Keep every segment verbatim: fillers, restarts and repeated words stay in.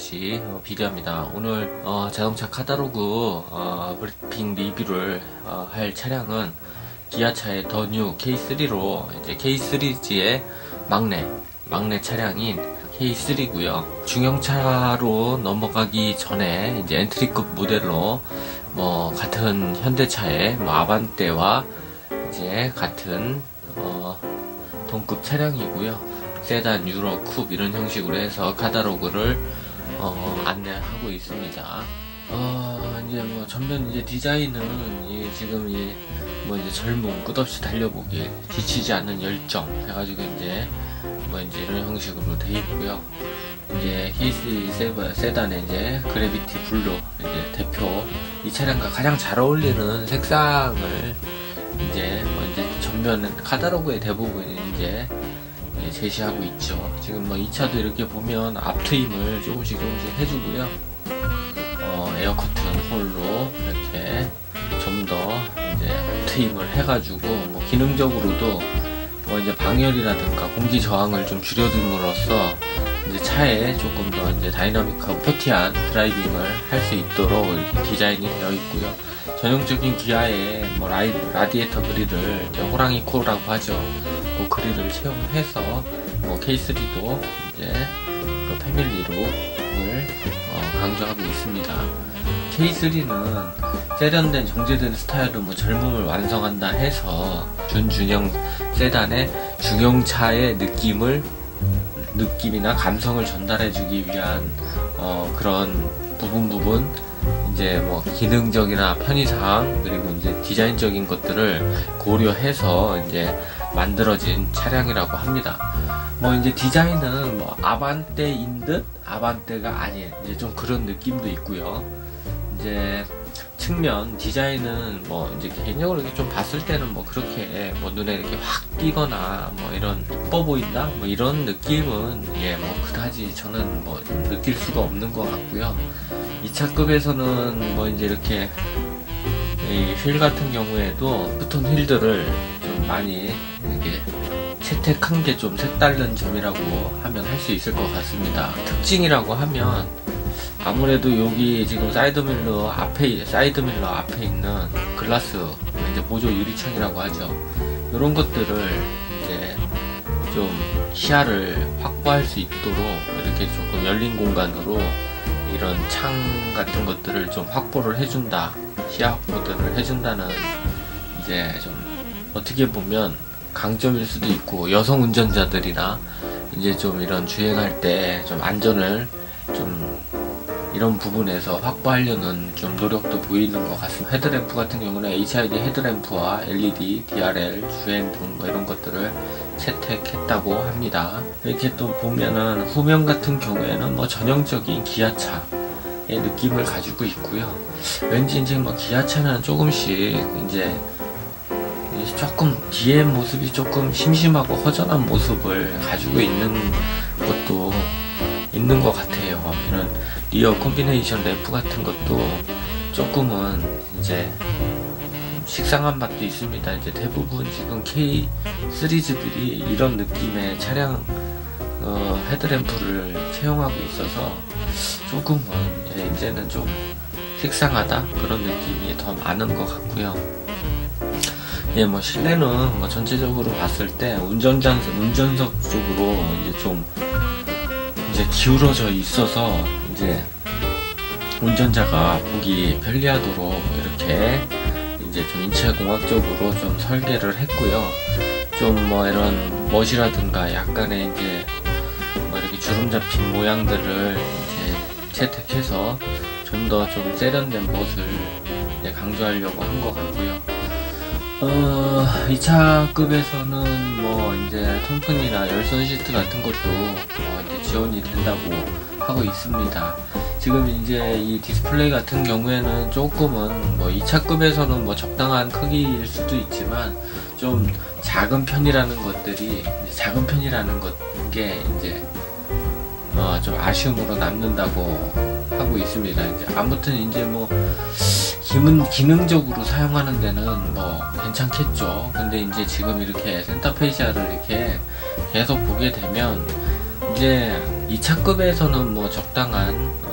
다시 어, 비교합니다. 오늘 어, 자동차 카탈로그 어, 브리핑 리뷰를 어, 할 차량은 기아차의 더 뉴 케이 쓰리로 이제 케이 시리즈의 막내 막내 차량인 케이 쓰리고요. 중형차로 넘어가기 전에 이제 엔트리급 모델로 뭐 같은 현대차의 뭐 아반떼와 이제 같은 어, 동급 차량이고요. 세단, 유로, 쿱 이런 형식으로 해서 카탈로그를 어, 안내하고 있습니다. 어, 이제 뭐 전면 이제 디자인은 예, 지금 예, 뭐 이제 젊음, 끝없이 달려보기, 지치지 않는 열정 해가지고 이제 뭐 이제 이런 형식으로 돼 있고요. 이제 케이 쓰리 세단의 이제 그래비티 블루 이제 대표 이 차량과 가장 잘 어울리는 색상을 이제 뭐 이제 전면 카탈로그의 대부분이 이제 제시하고 있죠. 지금 뭐 이 차도 이렇게 보면 앞트임을 조금씩 조금씩 해주고요. 어, 에어 커튼 홀로 이렇게 좀 더 이제 앞트임을 해가지고 뭐 기능적으로도 뭐 이제 방열이라든가 공기 저항을 좀 줄여줌으로써 이제 차에 조금 더 이제 다이나믹하고 스포티한 드라이빙을 할 수 있도록 이렇게 디자인이 되어 있고요. 전형적인 기아의 뭐 라이, 라디에이터 그릴을 이제 호랑이 코라고 하죠. 그 그릴을 채용해서 뭐 케이 쓰리도 이제 그 패밀리룩을 어, 강조하고 있습니다. 케이 쓰리는 세련된 정제된 스타일로 뭐 젊음을 완성한다 해서 준준형 세단의 중형차의 느낌을 느낌이나 감성을 전달해주기 위한 어, 그런 부분 부분 이제 뭐 기능적이나 편의사항 그리고 이제 디자인적인 것들을 고려해서 이제 만들어진 차량이라고 합니다. 뭐 이제 디자인은 뭐 아반떼인 듯 아반떼가 아닌 이제 좀 그런 느낌도 있고요. 이제 측면 디자인은 뭐 이제 개인적으로 이렇게 좀 봤을 때는 뭐 그렇게 뭐 눈에 이렇게 확 띄거나 뭐 이런 예뻐 보인다 뭐 이런 느낌은 예 뭐 그다지 저는 뭐 느낄 수가 없는 것 같고요. 이 차급에서는 뭐 이제 이렇게 이 휠 같은 경우에도 스톤 휠들을 좀 많이 이렇게 채택한 게 좀 색다른 점이라고 하면 할 수 있을 것 같습니다. 특징이라고 하면 아무래도 여기 지금 사이드밀러 앞에 사이드밀러 앞에 있는 글라스 이제 보조 유리창이라고 하죠. 이런 것들을 이제 좀 시야를 확보할 수 있도록 이렇게 조금 열린 공간으로 이런 창 같은 것들을 좀 확보를 해준다, 시야 확보들을 해준다는 이제 좀 어떻게 보면 강점일 수도 있고 여성 운전자들이나 이제 좀 이런 주행할 때 좀 안전을 좀 이런 부분에서 확보하려는 좀 노력도 보이는 것 같습니다. 헤드램프 같은 경우는 에이치 아이 디 헤드램프와 엘이디, 디 알 엘, 주행등 뭐 이런 것들을 채택했다고 합니다. 이렇게 또 보면은 후면 같은 경우에는 뭐 전형적인 기아차의 느낌을 가지고 있고요. 왠지 이제 뭐 기아차는 조금씩 이제 조금 뒤에 모습이 조금 심심하고 허전한 모습을 가지고 있는 것도 있는 것 같아요. 이런 리어 콤비네이션 램프 같은 것도 조금은 이제 식상한 맛도 있습니다. 이제 대부분 지금 케이 시리즈들이 이런 느낌의 차량 어, 헤드램프를 채용하고 있어서 조금은 예, 이제는 좀 식상하다 그런 느낌이 더 많은 것 같고요. 예, 뭐 실내는 뭐 전체적으로 봤을 때 운전자 운전석 쪽으로 이제 좀 이제 기울어져 있어서 이제 운전자가 보기 편리하도록 이렇게 이제 좀 인체공학적으로 좀 설계를 했고요. 좀 뭐 이런 멋이라든가 약간의 이제 뭐 이렇게 주름 잡힌 모양들을 이제 채택해서 좀 더 좀 세련된 멋을 이제 강조하려고 한 것 같고요. 어, 이 차급에서는 뭐 이제 통풍이나 열선 시트 같은 것도 뭐 이제 지원이 된다고 하고 있습니다. 지금 이제 이 디스플레이 같은 경우에는 조금은 뭐 이 차급에서는 뭐 적당한 크기일 수도 있지만 좀 작은 편이라는 것들이 이제 작은 편이라는 것 게 이제 어, 좀 아쉬움으로 남는다고 하고 있습니다. 이제 아무튼 이제 뭐 기능, 기능적으로 사용하는 데는 뭐 괜찮겠죠. 근데 이제 지금 이렇게 센터페시아를 이렇게 계속 보게 되면 이제 이 차급에서는 뭐 적당한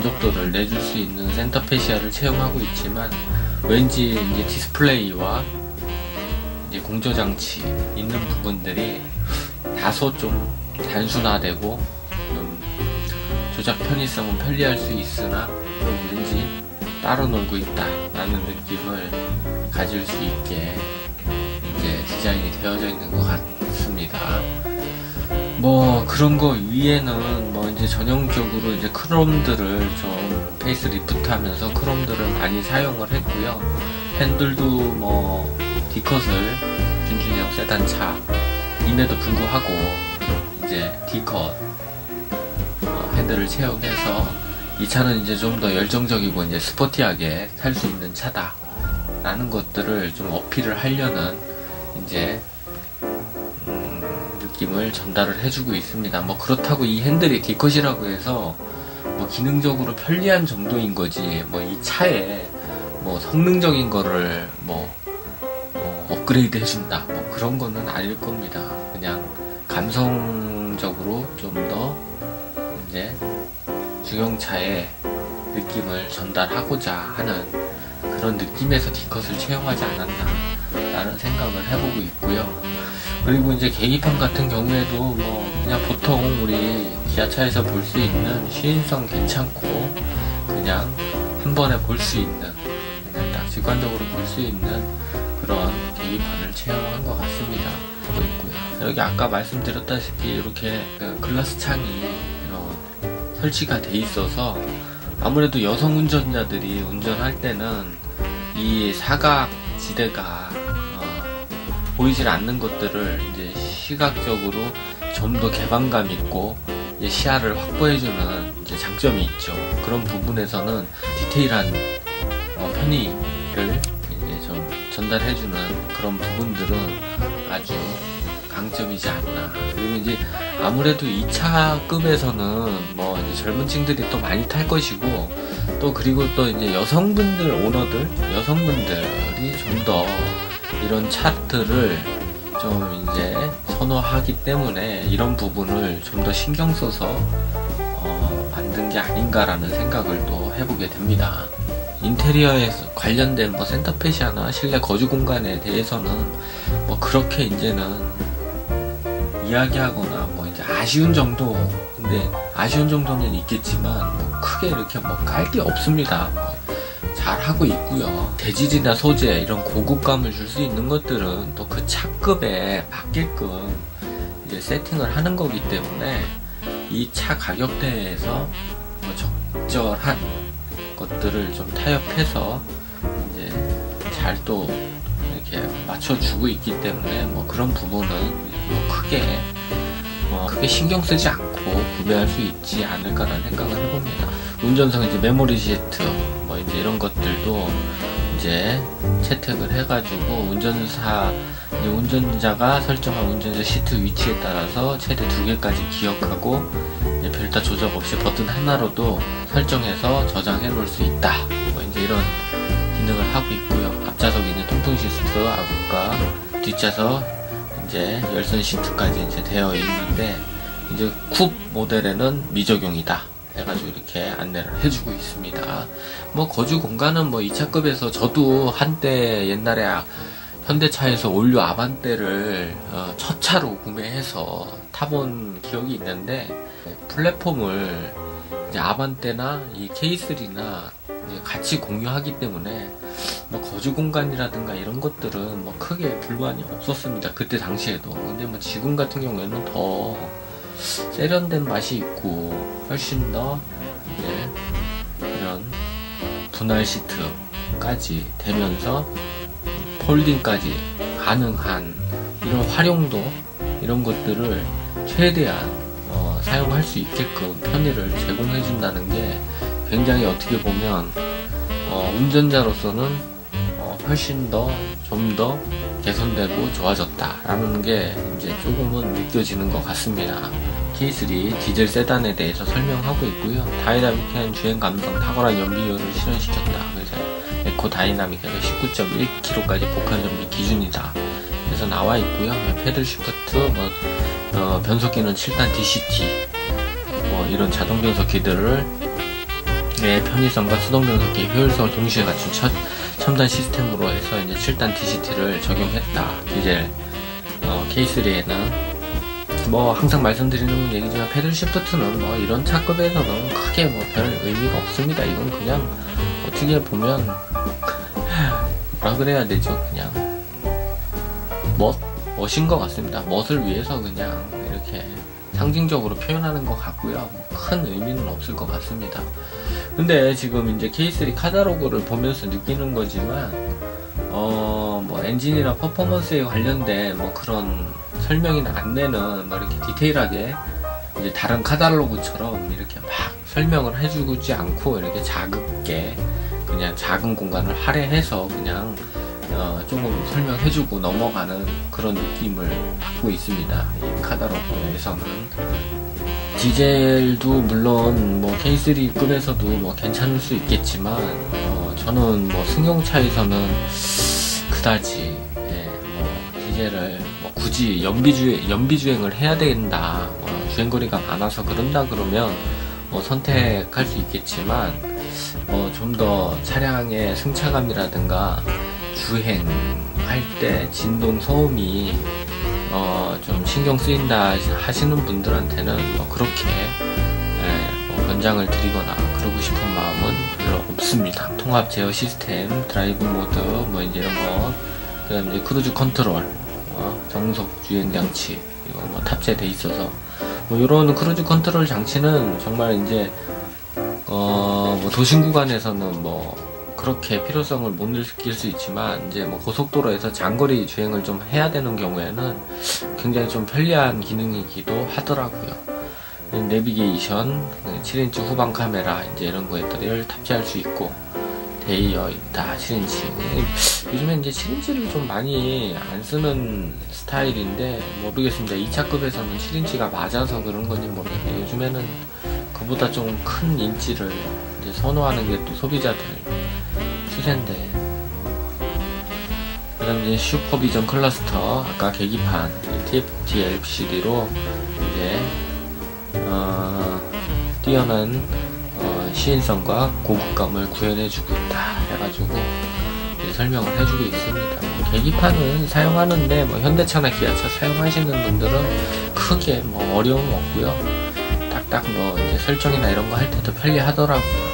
만족도를 내줄 수 있는 센터페시아를 채용하고 있지만 왠지 이제 디스플레이와 이제 공조장치 있는 부분들이 다소 좀 단순화되고 좀 조작 편의성은 편리할 수 있으나 좀 왠지 따로 놀고 있다 라는 느낌을 가질 수 있게 이제 디자인이 되어져 있는 것 같습니다. 뭐 그런 거 위에는 뭐 이제 전형적으로 이제 크롬들을 좀 페이스 리프트 하면서 크롬들을 많이 사용을 했고요. 핸들도 뭐 D컷을 준준형 세단 차임에도 불구하고 이제 D컷 어, 핸들을 채용해서 이 차는 이제 좀 더 열정적이고 이제 스포티하게 탈 수 있는 차다 라는 것들을 좀 어필을 하려는 이제 음, 느낌을 전달을 해주고 있습니다. 뭐 그렇다고 이 핸들이 D컷이라고 해서 뭐 기능적으로 편리한 정도인 거지 뭐 이 차에 뭐 성능적인 거를 뭐, 뭐 업그레이드 해준다 뭐 그런 거는 아닐 겁니다. 그냥 감성적으로 좀 더 이제 중형차의 느낌을 전달하고자 하는 그런 느낌에서 D컷을 채용하지 않았나 라는 생각을 해보고 있고요. 그리고 이제 계기판 같은 경우에도 뭐 그냥 보통 우리 기아차에서 볼 수 있는 시인성 괜찮고 그냥 한 번에 볼 수 있는 그냥 딱 직관적으로 볼 수 있는 그런 계기판을 채용한 것 같습니다. 보고 있고요. 여기 아까 말씀드렸다시피 이렇게 그 글라스 창이 어 설치가 돼 있어서 아무래도 여성 운전자들이 운전할 때는 이 사각 지대가 어, 보이질 않는 것들을 이제 시각적으로 좀 더 개방감 있고 이제 시야를 확보해주는 이제 장점이 있죠. 그런 부분에서는 디테일한 어, 편의를 이제 좀 전달해주는 그런 부분들은 아주 강점이지 않나. 그리고 이제 아무래도 이 차급에서는 뭐 이제 젊은 층들이 또 많이 탈 것이고 또 그리고 또 이제 여성분들 오너들 여성분들이 좀 더 이런 차들을 좀 이제 선호하기 때문에 이런 부분을 좀 더 신경 써서 어 만든 게 아닌가라는 생각을 또 해보게 됩니다. 인테리어에 관련된 뭐 센터페시아나 실내 거주 공간에 대해서는 뭐 그렇게 이제는 이야기하거나 뭐 이제 아쉬운 정도 근데 아쉬운 정도는 있겠지만 뭐 크게 이렇게 뭐 깔 게 없습니다. 뭐 잘 하고 있고요. 재질이나 소재 이런 고급감을 줄 수 있는 것들은 또 그 차급에 맞게끔 이제 세팅을 하는 거기 때문에 이 차 가격대에서 뭐 적절한 것들을 좀 타협해서 이제 잘 또 이렇게 맞춰주고 있기 때문에 뭐 그런 부분은 뭐 크게 뭐 크게 신경 쓰지 않고 구매할 수 있지 않을까라는 생각을 해봅니다. 운전석 이제 메모리 시트 뭐 이제 이런 것들도 이제 채택을 해가지고 운전사 이제 운전자가 설정한 운전자 시트 위치에 따라서 최대 두 개까지 기억하고 이제 별도 조작 없이 버튼 하나로도 설정해서 저장해 놓을 수 있다. 뭐 이제 이런 기능을 하고 있고요. 앞좌석 이제 통풍 시트, 아까 뒷좌석 이제 열선 시트까지 이제 되어 있는데 이제 쿱 모델에는 미적용이다 해가지고 이렇게 안내를 해주고 있습니다. 뭐 거주 공간은 뭐 이 차급에서 저도 한때 옛날에 현대차에서 올류 아반떼를 어, 첫 차로 구매해서 타본 기억이 있는데 플랫폼을 이제 아반떼나 이 케이쓰리나 이제 같이 공유하기 때문에 뭐 거주 공간이라든가 이런 것들은 뭐 크게 불만이 없었습니다. 그때 당시에도. 근데 뭐 지금 같은 경우에는 더 세련된 맛이 있고 훨씬 더 이제 이런 분할 시트까지 되면서 폴딩까지 가능한 이런 활용도 이런 것들을 최대한 어, 사용할 수 있게끔 편의를 제공해 준다는 게 굉장히 어떻게 보면 어, 운전자로서는 어, 훨씬 더 좀 더 개선되고 좋아졌다라는 게 이제 조금은 느껴지는 것 같습니다. 케이쓰리 디젤 세단에 대해서 설명하고 있고요. 다이나믹한 주행 감성, 탁월한 연비율을 실현시켰다. 그래서 에코 다이나믹하게 십구 점 일 킬로미터까지 복합 연비 기준이다. 그래서 나와 있고요. 패들 시프트, 뭐 어, 변속기는 칠 단 디씨티, 뭐 이런 자동 변속기들을 의 편의성과 수동 변속기 효율성을 동시에 갖춘 첫 첨단 시스템으로 해서 이제 칠 단 디시티를 적용했다. 디젤 어, 케이 쓰리에는 뭐 항상 말씀드리는 얘기지만 패들 시프트는 뭐 이런 차급에서는 크게 뭐 별 의미가 없습니다. 이건 그냥 어떻게 보면 뭐라 그래야 되죠? 그냥 멋 멋인 것 같습니다. 멋을 위해서 그냥 이렇게 상징적으로 표현하는 것 같고요. 뭐 큰 의미는 없을 것 같습니다. 근데 지금 이제 케이 쓰리 카탈로그를 보면서 느끼는 거지만 어 뭐 엔진이나 퍼포먼스에 관련된 뭐 그런 설명이나 안내는 막 이렇게 디테일하게 이제 다른 카탈로그처럼 이렇게 막 설명을 해주지 않고 이렇게 작게 그냥 작은 공간을 할애해서 그냥 어 조금 설명해주고 넘어가는 그런 느낌을 받고 있습니다. 이 카탈로그에서는 디젤도 물론 뭐 케이 쓰리급에서도 뭐 괜찮을 수 있겠지만 어 저는 뭐 승용차에서는 그다지 예, 뭐 디젤을 뭐 굳이 연비주행, 연비주행을 해야 된다, 뭐 주행거리가 많아서 그런다 그러면 뭐 선택할 수 있겠지만 어 좀 더 차량의 승차감이라든가 주행할 때 진동 소음이 어 좀 신경 쓰인다 하시는 분들한테는 뭐 그렇게 예, 뭐 권장을 드리거나 그러고 싶은 마음은 별로 없습니다. 통합 제어 시스템, 드라이브 모드 뭐 이제 이런 거, 그다음에 이제 크루즈 컨트롤, 어, 정속 주행 장치 이거 뭐 탑재돼 있어서 뭐 이런 크루즈 컨트롤 장치는 정말 이제 어 뭐 도심 구간에서는 뭐 그렇게 필요성을 못 느낄 수 있지만 이제 뭐 고속도로에서 장거리 주행을 좀 해야 되는 경우에는 굉장히 좀 편리한 기능이기도 하더라고요. 내비게이션, 칠 인치 후방 카메라 이제 이런 것들을 탑재할 수 있고 되어 있다. 칠 인치. 요즘에 이제 칠 인치를 좀 많이 안 쓰는 스타일인데 모르겠습니다. 이 차급에서는 칠 인치가 맞아서 그런 건지 모르겠는데 요즘에는 그보다 좀 큰 인치를 이제 선호하는 게 또 소비자들 추세인데, 그 다음에 이제 슈퍼비전 클러스터, 아까 계기판 티에프티 엘시디로 이제 어, 뛰어난 어, 시인성과 고급감을 구현해주고 있다 해가지고 이제 설명을 해주고 있습니다. 뭐 계기판은 사용하는데 뭐 현대차나 기아차 사용하시는 분들은 크게 뭐 어려움 없고요. 딱딱 뭐 이제 설정이나 이런 거 할 때도 편리하더라고요.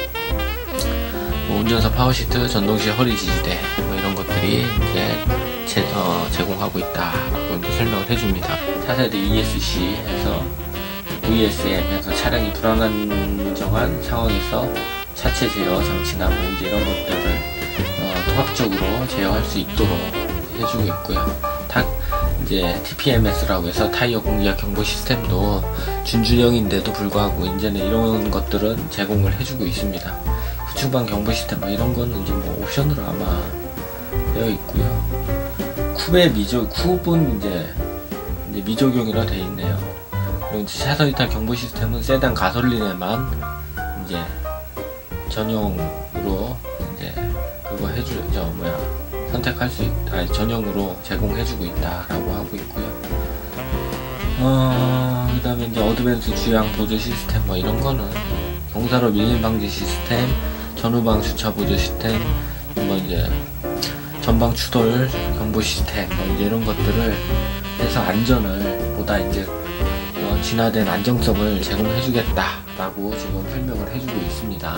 뭐 운전석 파워시트, 전동시 허리 지지대 뭐 이런 것들이 이제 제, 어, 제공하고 있다라고 이제 설명을 해줍니다. 차세대 이에스씨 해서 브이에스엠 해서 차량이 불안정한 상황에서 차체 제어 장치나 뭐 이제 이런 것들을 어, 통합적으로 제어할 수 있도록 해주고 있고요. 타, 이제 티피엠에스라고 해서 타이어 공기압 경보 시스템도 준준형인데도 불구하고 이제는 이런 것들은 제공을 해주고 있습니다. 후측방 경보 시스템 뭐 이런 거는 이제 뭐 옵션으로 아마 되어 있고요. 쿱의 미적, 쿱은 이제, 이제 미적용이라 되어 있네요. 그리고 차선 이탈 경보 시스템은 세단 가솔린에만 이제 전용으로 이제 그거 해주, 저 뭐야 선택할 수 있다, 전용으로 제공해주고 있다라고 하고 있고요. 어, 그 다음에 이제 어드밴스 주행 보조 시스템 뭐 이런 거는 경사로 밀림 방지 시스템, 전후방 주차 보조 시스템, 뭐 이제 전방 추돌 경보 시스템 뭐 이제 이런 것들을 해서 안전을 보다 이제 어, 진화된 안정성을 제공해주겠다라고 지금 설명을 해주고 있습니다.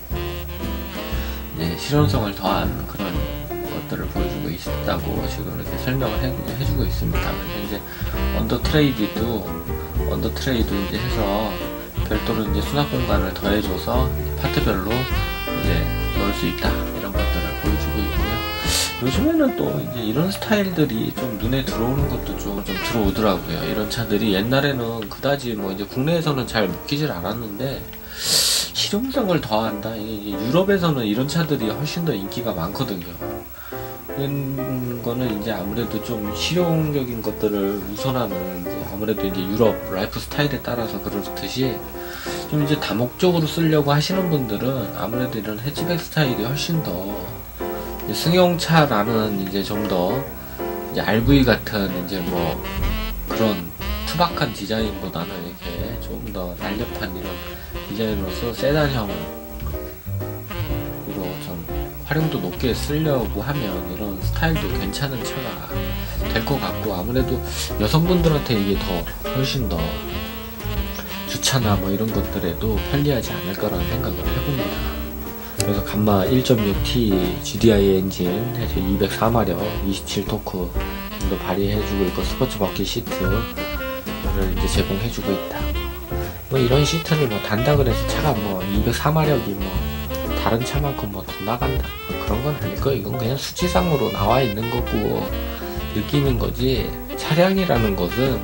이제 실용성을 더한 그런 것들을 보여주고 있다고 지금 이렇게 설명을 해, 해주고 있습니다. 그래서 이제 언더 트레이드도 언더 트레이드 이제 해서 별도로 이제 수납 공간을 더해줘서 파트별로 이제 넣을 수 있다 이런 것들을 보여주고 있고요. 요즘에는 또 이제 이런 스타일들이 좀 눈에 들어오는 것도 좀, 좀 들어오더라고요. 이런 차들이 옛날에는 그다지 뭐 이제 국내에서는 잘 먹히질 않았는데 실용성을 더한다. 이게 유럽에서는 이런 차들이 훨씬 더 인기가 많거든요. 이런 거는 이제 아무래도 좀 실용적인 것들을 우선하는 이제 아무래도 이제 유럽 라이프 스타일에 따라서 그렇듯이 좀 이제 다목적으로 쓰려고 하시는 분들은 아무래도 이런 해치백 스타일이 훨씬 더 이제 승용차라는 이제 좀 더 이제 알브이 같은 이제 뭐 그런 투박한 디자인보다는 이렇게 좀 더 날렵한 이런 디자인으로서 세단형 활용도 높게 쓰려고 하면 이런 스타일도 괜찮은 차가 될 것 같고, 아무래도 여성분들한테 이게 더 훨씬 더 주차나 뭐 이런 것들에도 편리하지 않을까라는 생각을 해봅니다. 그래서 감마 일 점 육 티 지디아이 엔진 해서 이백사 마력 이십칠 토크 도 발휘해주고 있고, 스포츠 버킷 시트를 이제 제공해주고 있다. 뭐 이런 시트를 뭐 단다 그래서 차가 뭐 이백사 마력이 뭐 다른 차만큼 뭐 더 나간다 뭐 그런 건 아닐 거예요. 이건 그냥 수치상으로 나와 있는 거고 느낌인 거지, 차량이라는 것은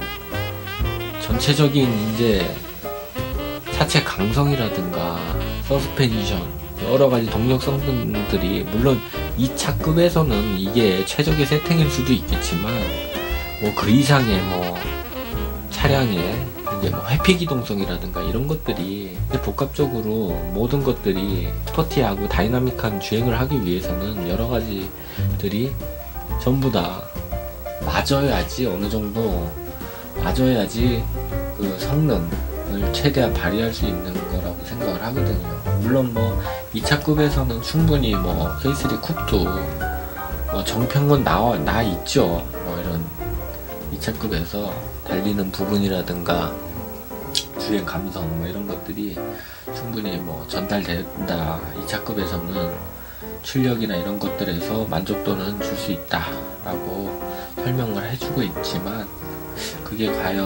전체적인 이제 차체 강성이라든가 서스펜션 여러 가지 동력 성능들이, 물론 이 차급에서는 이게 최적의 세팅일 수도 있겠지만 뭐 그 이상의 뭐 차량의 이제 뭐 회피 기동성이라든가 이런 것들이 복합적으로 모든 것들이 스포티하고 다이나믹한 주행을 하기 위해서는 여러 가지들이 전부 다 맞아야지, 어느 정도 맞아야지 그 성능을 최대한 발휘할 수 있는 거라고 생각을 하거든요. 물론 뭐 이 차급에서는 충분히 뭐 케이 쓰리 쿱도 뭐 정평은 나와 나 있죠. 뭐 이런 이 차급에서 달리는 부분이라든가 주행 감성 뭐 이런 것들이 충분히 뭐 전달된다. 이 차급에서는 출력이나 이런 것들에서 만족도는 줄 수 있다라고 설명을 해주고 있지만, 그게 과연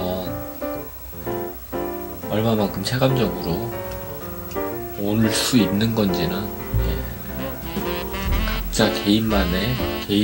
얼마만큼 체감적으로 올 수 있는 건지는 예, 각자 개인만의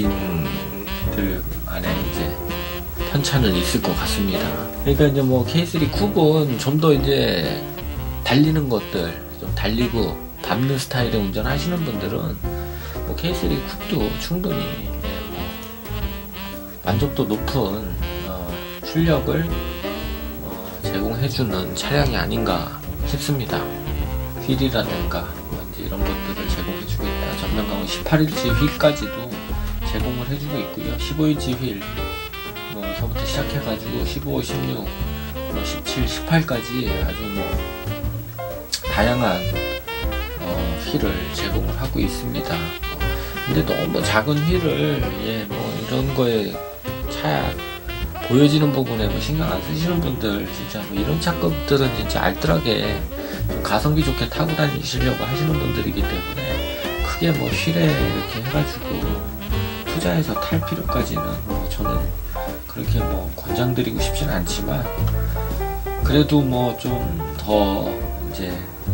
개인들만의 이제 편차는 있을 것 같습니다. 그러니까 이제 뭐 케이 쓰리 쿱은 좀 더 이제 달리는 것들, 좀 달리고 밟는 스타일의 운전하시는 분들은 뭐 케이 쓰리 쿱도 충분히 예, 뭐 만족도 높은 어, 출력을 어, 제공해주는 차량이 아닌가 싶습니다. 휠이라든가 뭐 이제 이런 것들을 제공해주고 있다. 전면 강화 십팔 인치 휠까지도 제공을 해주고 있고요. 십오 인치 휠 뭐 서부터 시작해가지고 십오, 십육, 뭐 십칠, 십팔까지 아주 뭐 다양한 어, 휠을 제공을 하고 있습니다. 어, 근데 너무 작은 휠을 예, 뭐 이런 거에 차 보여지는 부분에 뭐 신경 안 쓰시는 분들, 진짜 뭐 이런 차급들은 진짜 알뜰하게 좀 가성비 좋게 타고 다니시려고 하시는 분들이기 때문에 크게 뭐 휠에 이렇게 해가지고 투자해서 탈 필요까지는 뭐 저는 그렇게 뭐 권장드리고 싶지는 않지만, 그래도 뭐 좀 더 이제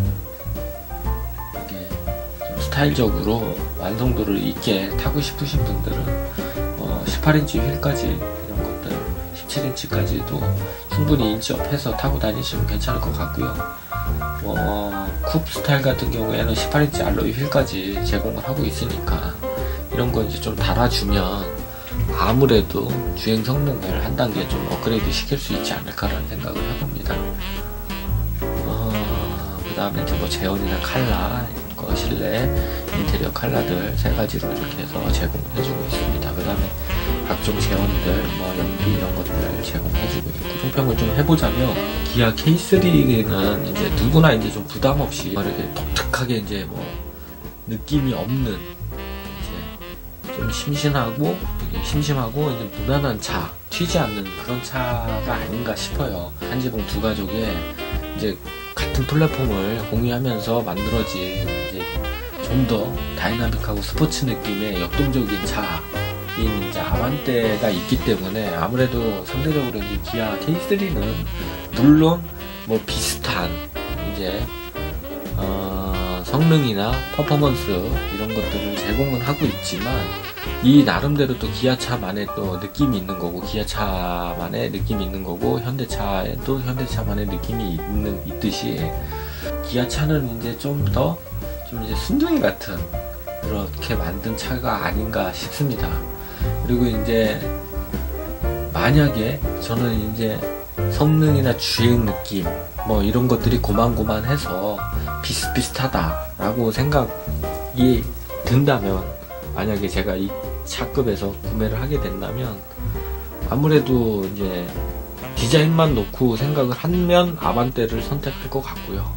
이게 좀 스타일적으로 완성도를 있게 타고 싶으신 분들은 뭐 십팔 인치 휠까지 이런 것들 십칠 인치까지도 충분히 인치업해서 타고 다니시면 괜찮을 것 같고요. 뭐 쿱 스타일 같은 경우에는 십팔 인치 알로이 휠까지 제공을 하고 있으니까 이런 거 이제 좀 달아주면 아무래도 주행 성능을 한 단계 좀 업그레이드 시킬 수 있지 않을까라는 생각을 해봅니다. 어, 그 다음에 이제 뭐 제온이나 칼라, 거 실내 인테리어 칼라들 세 가지로 이렇게 해서 제공을 해주고 있습니다. 그 다음에 각종 제온들, 뭐 연비 이런 것들 제공해주고 있고, 총평을 좀 해보자면 기아 케이 쓰리는 이제 누구나 이제 좀 부담 없이 이렇게 독특하게 이제 뭐 느낌이 없는 이제 좀 심심하고 심심하고 이제 무난한 차, 튀지 않는 그런 차가 아닌가 싶어요. 한 지붕 두 가족에 이제 같은 플랫폼을 공유하면서 만들어진 이제 좀 더 다이나믹하고 스포츠 느낌의 역동적인 차인 이제 아반떼가 있기 때문에 아무래도 상대적으로 이제 기아 케이 쓰리는 물론 뭐 비슷한 이제 어 성능이나 퍼포먼스 이런 것들을 제공은 하고 있지만, 이 나름대로 또 기아차만의 또 느낌이 있는 거고, 기아차만의 느낌이 있는 거고, 현대차에도 현대차만의 느낌이 있는 있듯이 기아차는 이제 좀 더 좀 이제 순둥이 같은 그렇게 만든 차가 아닌가 싶습니다. 그리고 이제 만약에 저는 이제 성능이나 주행 느낌 뭐 이런 것들이 고만고만해서 비슷비슷하다라고 생각이 든다면, 만약에 제가 이 차급에서 구매를 하게 된다면 아무래도 이제 디자인만 놓고 생각을 하면 아반떼를 선택할 것 같고요. 그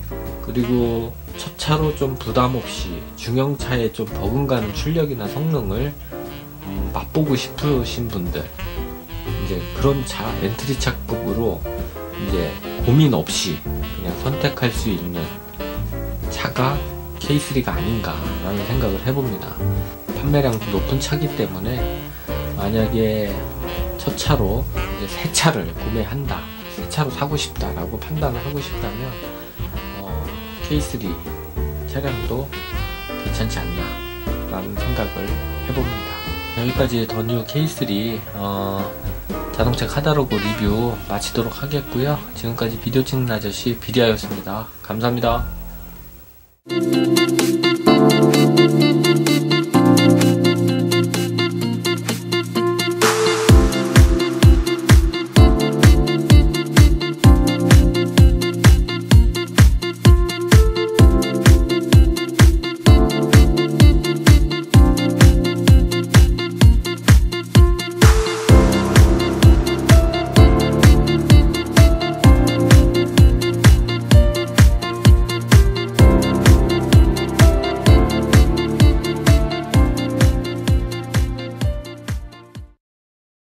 그리고 첫 차로 좀 부담 없이 중형차에 좀 버금가는 출력이나 성능을 음, 맛보고 싶으신 분들, 이제 그런 차, 엔트리차급으로 이제 고민 없이 그냥 선택할 수 있는 차가 케이쓰리가 아닌가라는 생각을 해봅니다. 판매량도 높은 차기 때문에 만약에 첫 차로 이제 새 차를 구매한다, 새 차로 사고 싶다라고 판단을 하고 싶다면 어, 케이쓰리 차량도 괜찮지 않나 라는 생각을 해봅니다. 여기까지 더 뉴 케이쓰리 어, 자동차 카다로그 리뷰 마치도록 하겠고요. 지금까지 비디오 찍는 아저씨 비디아였습니다. 감사합니다.